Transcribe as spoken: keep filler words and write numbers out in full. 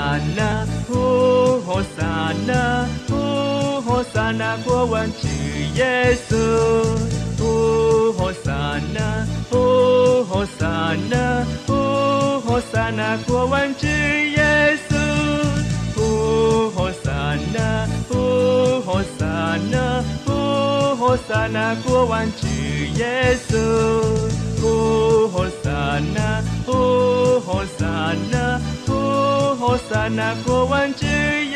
Hosanna, oh Hosanna, oh Hosanna của Hoàng Chúa Giêsu. Oh Hosanna, oh Hosanna, oh Hosanna của Hoàng Chúa Giêsu. Oh Hosanna, oh Hosanna, oh Hosanna của Hoàng Chúa Giêsu. Oh Hosanna, oh Hosanna, oh Hosanna của Hoàng Chúa